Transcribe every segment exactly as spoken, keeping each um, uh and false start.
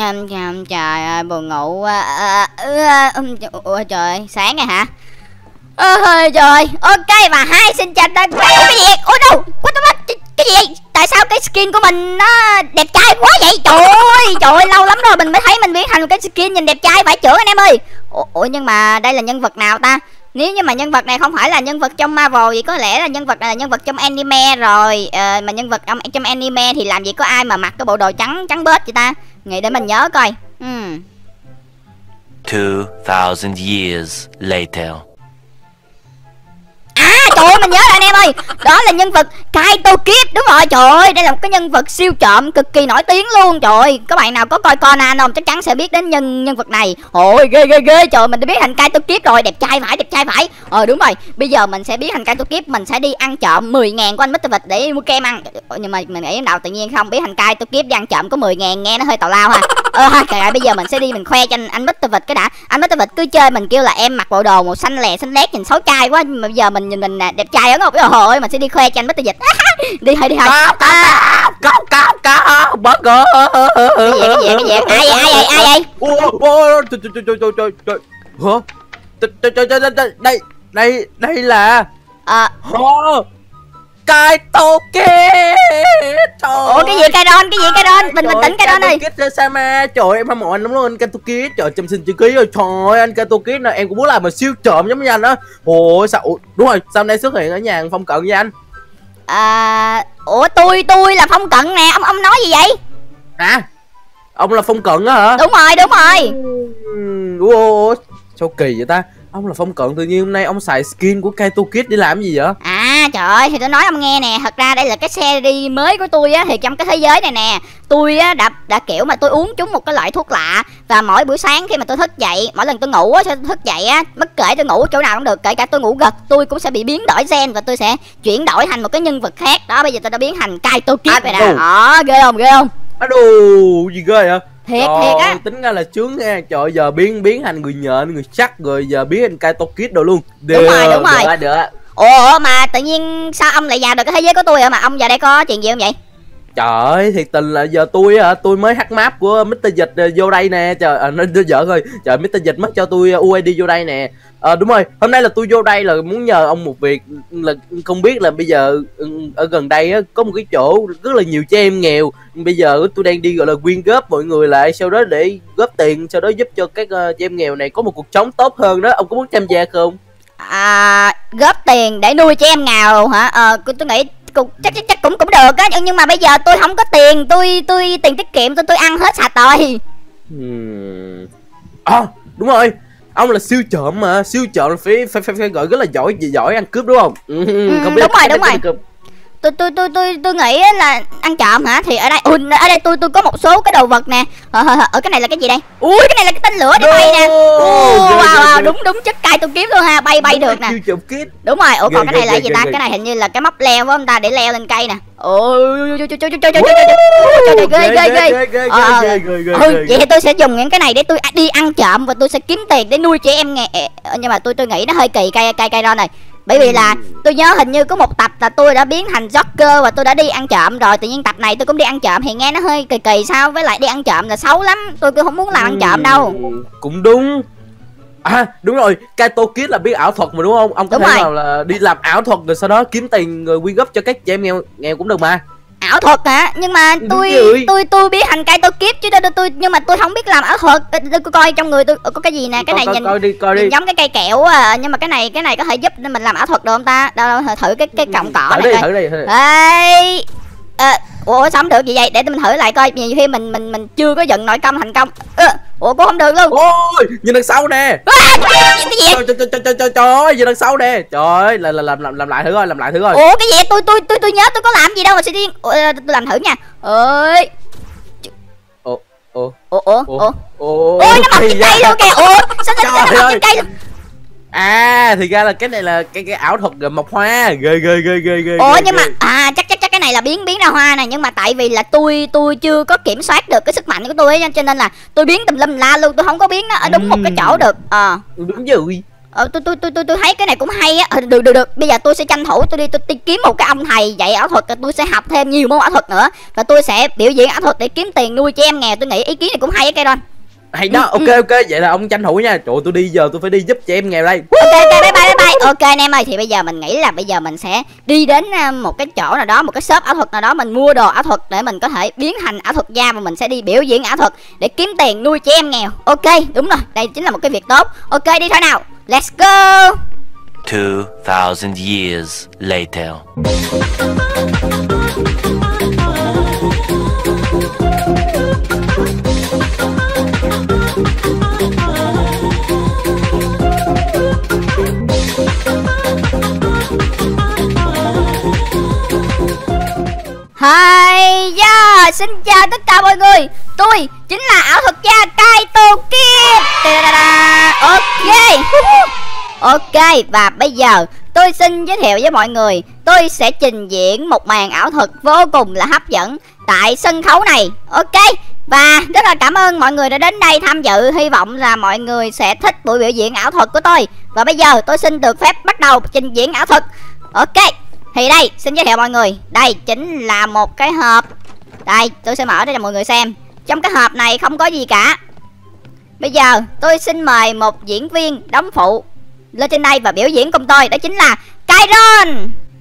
Trời ơi, buồn ngủ quá. À, à, ủa trời, sáng rồi hả? Ôi trời, ok và hai xin chào tất cả. Ủa cái gì? Ủa đâu? What the fuck? Cái gì? Tại sao cái skin của mình nó đẹp trai quá vậy? Trời ơi, trời ơi, lâu lắm rồi mình mới thấy mình biến thành một cái skin nhìn đẹp trai phải chữa anh em ơi. Ủa, ủa nhưng mà đây là nhân vật nào ta? Nếu như mà nhân vật này không phải là nhân vật trong Marvel thì có lẽ là nhân vật này là nhân vật trong anime rồi. Ờ, mà nhân vật trong, trong anime thì làm gì có ai mà mặc cái bộ đồ trắng trắng bết vậy ta? Nghĩ để mình nhớ coi. Hmm. Two thousand years later. À trời ơi, mình nhớ rồi anh em ơi. Đó là nhân vật Kaito Kid. Đúng rồi, trời ơi, đây là một cái nhân vật siêu trộm cực kỳ nổi tiếng luôn. Trời ơi, các bạn nào có coi Conan không chắc chắn sẽ biết đến nhân nhân vật này. Ôi ghê ghê ghê, trời, mình đã biết thành Kaito Kid rồi. Đẹp trai phải, đẹp trai phải. Ờ đúng rồi, bây giờ mình sẽ biết thành Kaito Kid. Mình sẽ đi ăn trộm mười ngàn của anh mít tơ Vịt để mua kem ăn. Nhưng mà mình nghĩ nào tự nhiên không biết thành Kaito Kid đi ăn trộm có mười ngàn, nghe nó hơi tào lao ha. Ờ ha, trời, bây giờ mình sẽ đi mình khoe cho anh, anh mít tơ Vịt cái đã. Anh mít tơ Vịt cứ chơi mình kêu là em mặc bộ đồ màu xanh lè xanh lét nhìn xấu trai quá, nhưng mà bây giờ mình nhìn mình đẹp trai ấn không? Trời ơi, mình sẽ đi khoe cho anh mít tơ Vịt. Đi thôi đi thôi. Cao cao cao bớt gỡ. Cái gì cái gì cái gì? Ai vậy ai vậy ai vậy? Ôi trời trời trời trời trời trời. Hả? Trời trời trời trời đây đây đây là Ờ Kaito Kid. Ủa cái gì Kairon, cái gì Kairon? Bình bình tĩnh Kairon ơi. Kaito Kid Sama, trời ơi, em hâm mộ anh lắm luôn anh Kaito Kid. Trời, trăm sinh chữ ký rồi. Trời ơi, anh Kaito Kid nè, em cũng muốn làm mà siêu trộm giống như anh đó. Ôi sao? Ủa, đúng rồi, sao nay xuất hiện ở nhà Phong Cận với anh? À, ủa tôi tôi là Phong Cận nè, ông ông nói gì vậy? À, ông là Phong Cận á hả? Đúng rồi, đúng rồi. Ủa, sao kỳ vậy ta? Ông là Phong Cận, tự nhiên hôm nay ông xài skin của Kaito Kid để làm gì vậy? À trời ơi, thì tôi nói ông nghe nè, thật ra đây là cái series mới của tôi á, thì trong cái thế giới này nè, tôi á đã đã kiểu mà tôi uống trúng một cái loại thuốc lạ, và mỗi buổi sáng khi mà tôi thức dậy, mỗi lần tôi ngủ á, thức dậy á, bất kể tôi ngủ chỗ nào cũng được, kể cả tôi ngủ gật, tôi cũng sẽ bị biến đổi gen và tôi sẽ chuyển đổi thành một cái nhân vật khác. Đó, bây giờ tôi đã biến thành Kaito Kid rồi nè. Đó, ghê không, ghê không? Á đù, gì ghê vậy? Thiệt Trời thiệt á. Tính ra là chướng nha. Trời, giờ biến biến thành người nhện, người sắt, rồi giờ biến thành Kaito Kid đồ luôn. Đúng rồi, đúng rồi. Được, được. Ủa mà tự nhiên sao ông lại vào được cái thế giới của tôi vậy? Mà ông vào đây có chuyện gì không vậy? Trời ơi, thiệt tình là giờ tôi á, tôi mới hack map của mít tơ Dịch vô đây nè. Trời, à, nó giỡn thôi. Trời, mít tơ Dịch mất cho tôi u i đê vô đây nè. À, đúng rồi, hôm nay là tôi vô đây là muốn nhờ ông một việc. Là không biết là bây giờ ở gần đây á, có một cái chỗ rất là nhiều trẻ em nghèo. Bây giờ tôi đang đi gọi là quyên góp mọi người lại, sau đó để góp tiền, sau đó giúp cho các uh, trẻ em nghèo này có một cuộc sống tốt hơn đó. Ông có muốn tham gia không? À, góp tiền để nuôi trẻ em nghèo hả? Ờ, tôi nghĩ cũng chắc chắc chắc cũng cũng được á, nhưng mà bây giờ tôi không có tiền, tôi tôi tiền tiết kiệm tôi tôi ăn hết sạch rồi. Hmm. À, đúng rồi, ông là siêu trộm mà, siêu trộm phải phải phải, phải gọi rất là giỏi giỏi ăn cướp đúng không? Ừ, ừ, không biết đúng rồi đúng rồi. Cướp. tôi tôi tôi tôi tôi nghĩ là ăn trộm hả? Thì ở đây ừ, ở đây tôi tôi có một số cái đồ vật nè. Ở, ở cái này là cái gì đây? Ui cái này là cái tên lửa để bay nè. Wow, wow, đúng đúng chất Kaito Kid luôn ha, bay bay được nè. Đúng rồi. Ủa còn cái này là gì ta? Cái này hình như là cái móc leo của ông ta để leo lên cây nè. Ôi trời trời trời trời trời trời ghê ghê ghê. Ừ, vậy thì tôi sẽ dùng những cái này để tôi đi ăn trộm và tôi sẽ kiếm tiền để nuôi trẻ em nghèo. Nhưng mà tôi tôi nghĩ nó hơi kỳ cây cây cây ron này. Bởi vì là tôi nhớ hình như có một tập là tôi đã biến thành Joker và tôi đã đi ăn trộm rồi. Tự nhiên tập này tôi cũng đi ăn trộm thì nghe nó hơi kỳ kỳ sao. Với lại đi ăn trộm là xấu lắm. Tôi cũng không muốn làm ăn trộm đâu. Cũng đúng. À đúng rồi, Kaito Kid là biết ảo thuật mà đúng không? Ông có đúng thể rồi. nào là đi làm ảo thuật rồi sau đó kiếm tiền rồi quyên góp cho các trẻ em nghèo nghèo cũng được mà. Ảo thuật hả? Nhưng mà tôi tôi tôi biết thành Kaito Kid chứ tôi, tôi nhưng mà tôi không biết làm ảo thuật. Tôi coi trong người tôi có cái gì nè, cái này coi, nhìn, coi đi, coi nhìn đi. giống cái cây kẹo à, nhưng mà cái này cái này có thể giúp mình làm ảo thuật được không ta? Đâu, đâu thử cái cái cọng cỏ thử này đi, coi. thử đi, thử đi. Ê, à, ủa sao không được gì vậy? Để mình thử lại coi. Nhiều khi mình mình mình chưa có dựng nội công thành công. À, ủa cũng không được luôn. Ôi, nhìn đằng sau nè. À, cái gì? Trời trời trời trời trời trời ơi, nhìn đằng sau nè. Trời ơi, là làm làm làm lại thử coi, làm lại thử coi. Ủa cái gì? Tôi tôi tôi tôi nhớ tôi có làm gì đâu mà sẽ điên. Tôi làm thử nha. Ơi. Ủa ủa ủa ủa ủa ủa ôi nó mọc trên cây luôn kìa. Ủa sao sao nó mọc trên cây luôn? À thì ra là cái này là cái cái ảo thuật mọc hoa. Ghê ghê ghê ghê ghê. Ủa nhưng mà à chắc chắc chắc cái này là biến biến ra hoa này, nhưng mà tại vì là tôi tôi chưa có kiểm soát được cái sức mạnh của tôi ấy, cho nên là tôi biến tùm lum la luôn, tôi không có biến nó ở đúng một cái chỗ được. Ờ đúng rồi. Ờ, tôi tôi tôi tôi tôi thấy cái này cũng hay á. Ờ, được được được, bây giờ tôi sẽ tranh thủ tôi đi tôi đi kiếm một cái ông thầy dạy ảo thuật, tôi sẽ học thêm nhiều môn ảo thuật nữa và tôi sẽ biểu diễn ảo thuật để kiếm tiền nuôi chị em nghèo. Tôi nghĩ ý kiến này cũng hay á Kairon. Hay đó, ok ok, vậy là ông tranh thủ nha. Trời ơi, tôi đi giờ tôi phải đi giúp chị em nghèo đây. Ok ok, bye bye bye bye. Ok anh em ơi, thì bây giờ mình nghĩ là bây giờ mình sẽ đi đến một cái chỗ nào đó, một cái shop ảo thuật nào đó, mình mua đồ ảo thuật để mình có thể biến thành ảo thuật gia và mình sẽ đi biểu diễn ảo thuật để kiếm tiền nuôi chị em nghèo. Ok, đúng rồi, đây chính là một cái việc tốt. Ok, đi thôi nào. Let's go. Two thousand years later. Hi yeah, xin chào tất cả mọi người. Tôi chính là ảo thuật gia Kaito Kid. Ok. Ok, và bây giờ tôi xin giới thiệu với mọi người, tôi sẽ trình diễn một màn ảo thuật vô cùng là hấp dẫn tại sân khấu này. Ok, và rất là cảm ơn mọi người đã đến đây tham dự. Hy vọng là mọi người sẽ thích buổi biểu diễn ảo thuật của tôi. Và bây giờ tôi xin được phép bắt đầu trình diễn ảo thuật. Ok, thì đây, xin giới thiệu mọi người, đây chính là một cái hộp. Đây, tôi sẽ mở ra cho mọi người xem. Trong cái hộp này không có gì cả. Bây giờ tôi xin mời một diễn viên đóng phụ lên trên đây và biểu diễn cùng tôi, đó chính là Kairon.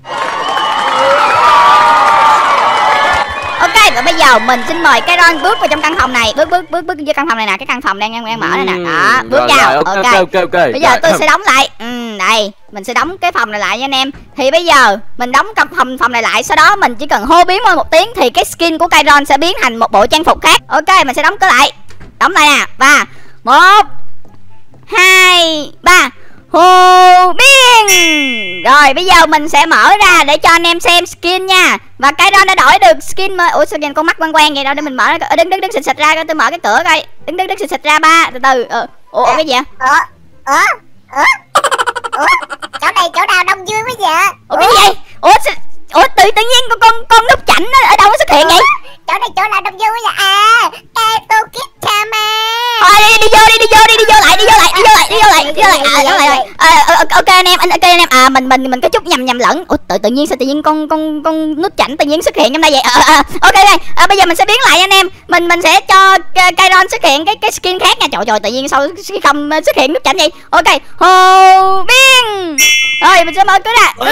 Ok, và bây giờ mình xin mời Kairon bước vào trong căn phòng này, bước bước bước bước vô căn phòng này nè, cái căn phòng đang đang mở này nè. Đó, bước vào. Ok ok ok ok. Bây giờ tôi sẽ đóng lại. Ừ, đây, mình sẽ đóng cái phòng này lại nha anh em. Thì bây giờ mình đóng căn phòng phòng này lại, sau đó mình chỉ cần hô biến một tiếng thì cái skin của Kairon sẽ biến thành một bộ trang phục khác. Ok, mình sẽ đóng cửa lại. Đóng lại nè. Và một hai ba. Hồ biên. Rồi bây giờ mình sẽ mở ra để cho anh em xem skin nha. Và Kairon đã đổi được skin mới. Ủa sao nhìn con mắt quen quen vậy đâu, để mình mở ra. Đứng đứng đứng xịt xịt ra coi, tôi mở cái cửa coi. Đứng đứng đứng xịt xịt ra ba, từ từ. Ờ, ủa cái gì vậy? Ủa ủa ủa ủa chỗ này chỗ nào đông vui quá vậy? Ủa cái gì vậy? Ủa ủa tự tự nhiên con con con nút chảnh nó ở đâu nó xuất hiện vậy? Chỗ này chỗ nào đông vui quá vậy? À, Kaito Kid Chama. Thôi đi, đi vô đi, đi vô đi, đi vô lại, đi vô lại, đi vô lại, đi vô lại, đi vô lại. À, đúng rồi. À, ok anh em, anh ok anh em. À mình mình mình có chút nhầm nhầm lẫn. Ủa tự tự nhiên sao tự nhiên con con con nút chảnh tự nhiên xuất hiện trong đây vậy? À, à, ok đây. À, bây giờ mình sẽ biến lại anh em. Mình mình sẽ cho Kairon xuất hiện cái cái skin khác nha. Trời trời, tự nhiên sao không xuất hiện nút chảnh vậy? Ok. Hồ biên. Rồi mình sẽ mở cửa ra.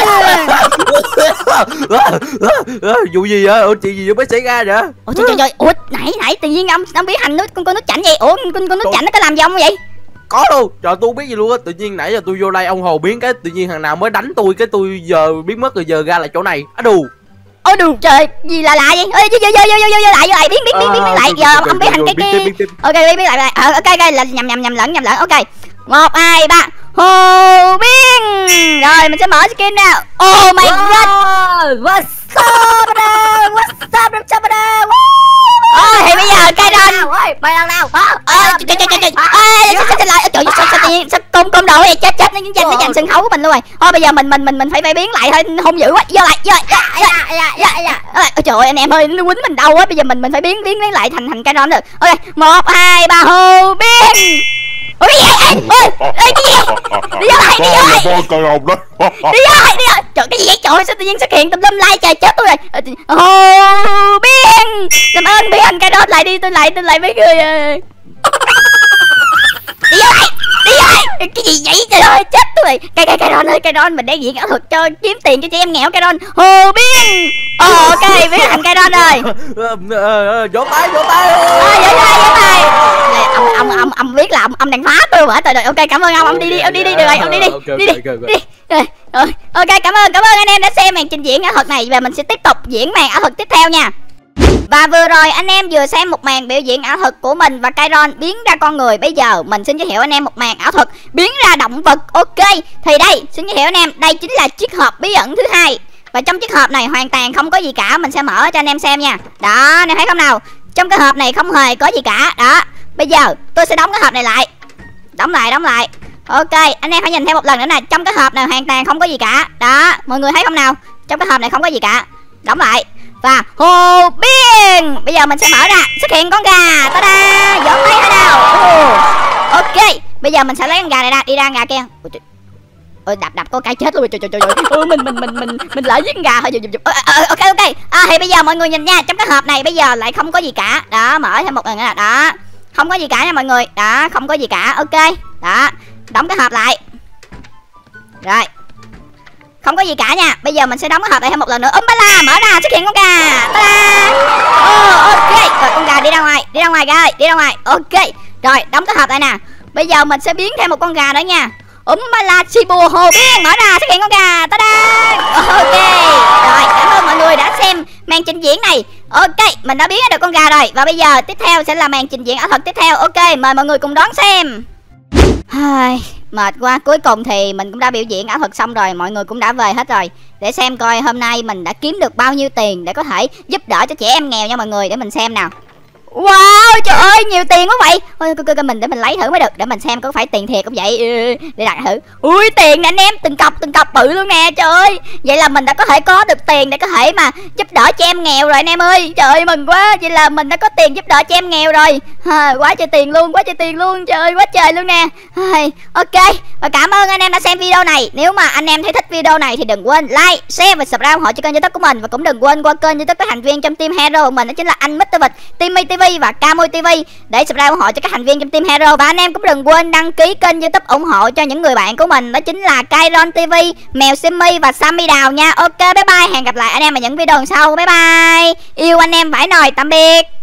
Vụ gì vậy? Ủa chuyện gì vừa mới xảy ra vậy? Ủa trời trời trời, ủa nãy nãy tự nhiên ông ông biến thành nút con con nút chảnh vậy? Ủa con con nút chảnh nó có làm gì ông vậy? Có luôn, trời tôi không biết gì luôn á. Tự nhiên nãy giờ tôi vô đây ông Hồ biến cái tự nhiên thằng nào mới đánh tôi cái tôi giờ biến mất rồi giờ ra lại chỗ này. Á đù. Ôi đù trời, gì là lạ vậy? Ơi vô vô vô vô vô vô lại vô lại biến biến biến biến biến lại. Giờ ông biến thành cái cái. Ok biến biến lại lại. Ờ ok ok là nhầm nhầm nhầm lẫn nhầm lẫn. Ok. một hai ba. Hồ biên. Rồi mình sẽ mở skin nào. Oh my god. What's up bro? What's up bro? Bro. Ôi thì bây giờ Kairon Ôi, mày lần nào? ơ trời trời trời trời ơi sao sao lại trời sao sao tự nhiên sao công công đồ vậy, chết chết nó giành nó giành sân khấu của mình luôn rồi. Thôi bây giờ mình mình mình mình phải phải biến lại thôi, hung dữ quá. Vô lại vô lại. Ôi trời ơi anh em ơi, nó quýnh mình đau quá. Bây giờ mình mình phải biến biến biến lại thành thành Kairon được. Ok một hai ba hồ biên. Ủa cái gì vậy? Ôi ê cái gì vậy? Đi vô lại, đi vô lại. Đi vô lại, đi vô. Trời cái gì vậy? Trời sao tự nhiên xuất hiện tùm lum lai trời, chết tôi rồi. Hồ biên. Làm ơn biến thành Kairon lại đi, tôi lại tôi lại mấy người. Đi vô lại, đi vô lại. Cái gì vậy? Trời ơi chết tôi rồi. Cái cái Kairon ơi, Kairon mình đang diễn ảo thuật cho kiếm tiền cho chị em nghèo. Kairon hồ biên. Ồ ok biến thành Kairon rồi. Vỗ tay vỗ tay. Ơi vỗ tay vỗ tay. Ông ông ông ông biết là ông ông đang phá tôi mà. Trời ơi ok cảm ơn ông, ông đi đi, ông đi đi được rồi, ông đi đi. Đi đi. Đi. Rồi, rồi. Ok cảm ơn cảm ơn anh em đã xem màn trình diễn ảo thuật này và mình sẽ tiếp tục diễn màn ảo thuật tiếp theo nha. Và vừa rồi anh em vừa xem một màn biểu diễn ảo thuật của mình và Kairon biến ra con người. Bây giờ mình xin giới thiệu anh em một màn ảo thuật biến ra động vật. Ok thì đây xin giới thiệu anh em, đây chính là chiếc hộp bí ẩn thứ hai. Và trong chiếc hộp này hoàn toàn không có gì cả, mình sẽ mở cho anh em xem nha. Đó anh em thấy không nào, trong cái hộp này không hề có gì cả. Đó bây giờ tôi sẽ đóng cái hộp này lại. Đóng lại đóng lại. Ok anh em hãy nhìn thêm một lần nữa nè, trong cái hộp này hoàn toàn không có gì cả. Đó mọi người thấy không nào, trong cái hộp này không có gì cả. Đóng lại. Và hồ biên. Bây giờ mình sẽ mở ra, xuất hiện con gà. Ta-da, giỡn tay ở đâu. Ok bây giờ mình sẽ lấy con gà này ra, đi ra con gà kia. Ôi, đập đập có cái chết luôn. Trời trời trời. Ừ, mình mình mình mình mình lỡ giết con gà thôi. Ok ok. À thì bây giờ mọi người nhìn nha, trong cái hộp này bây giờ lại không có gì cả. Đó, mở thêm một lần nữa. Đó. Không có gì cả nha mọi người. Đó, không có gì cả. Ok. Đó, đóng cái hộp lại. Rồi. Không có gì cả nha. Bây giờ mình sẽ đóng cái hộp lại thêm một lần nữa. Umbala mở ra, xuất hiện con gà. Ta-da. Oh, ok. Rồi con gà đi ra ngoài, đi ra ngoài rồi, đi ra ngoài. Ok. Rồi, đóng cái hộp lại nè. Bây giờ mình sẽ biến thêm một con gà nữa nha. Umbala Shibu hồ biên mở ra, xuất hiện con gà. Ta-da. Ok. Rồi, cảm ơn mọi người đã xem màn trình diễn này. Ok, mình đã biến ra được con gà rồi. Và bây giờ tiếp theo sẽ là màn trình diễn ảo thuật tiếp theo. Ok, mời mọi người cùng đón xem. Ai, mệt quá. Cuối cùng thì mình cũng đã biểu diễn ảo thuật xong rồi. Mọi người cũng đã về hết rồi. Để xem coi hôm nay mình đã kiếm được bao nhiêu tiền để có thể giúp đỡ cho trẻ em nghèo nha mọi người. Để mình xem nào. Wow, trời ơi, nhiều tiền quá vậy. Ôi, coi, coi, mình để mình lấy thử mới được. Để mình xem có phải tiền thiệt không vậy. Để đặt thử. Ui, tiền nè anh em, từng cọc từng cọc bự luôn nè. Trời ơi, vậy là mình đã có thể có được tiền để có thể mà giúp đỡ trẻ em nghèo rồi anh em ơi. Trời ơi, mừng quá. Vậy là mình đã có tiền giúp đỡ trẻ em nghèo rồi. À, quá trời tiền luôn, quá trời tiền luôn. Trời ơi, quá trời luôn nè. À, ok, và cảm ơn anh em đã xem video này. Nếu mà anh em thấy thích video này thì đừng quên like, share và subscribe ủng hộ cho kênh YouTube của mình. Và cũng đừng quên qua kênh YouTube các thành viên trong team hero của mình, đó chính là anh mít tơ Vịt, Timmy ti vi và Camui ti vi để subscribe ủng hộ cho các thành viên trong team hero. Và anh em cũng đừng quên đăng ký kênh YouTube ủng hộ cho những người bạn của mình, đó chính là Kairon ti vi, Mèo Simmy và Sammy Đào nha. Ok, bye bye, hẹn gặp lại anh em ở những video lần sau. Bye bye, yêu anh em vãi nồi, tạm biệt.